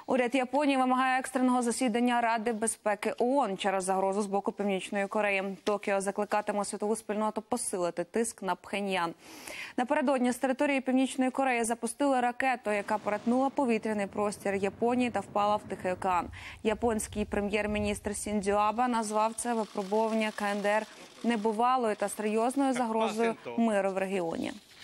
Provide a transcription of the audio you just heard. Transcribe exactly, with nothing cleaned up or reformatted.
Уряд Японії вимагає екстреного засідання Ради безпеки ООН через загрозу з боку Північної Кореї. Токіо закликатиме світову спільноту посилити тиск на Пхеньян. Напередодні з території Північної Кореї запустили ракету, яка перетнула повітряний простір Японії та впала в Тихий океан. Японський прем'єр-міністр Сіндзьо Абе назвав це випробування КНДР небувалою та серйозною загрозою миру в регіоні.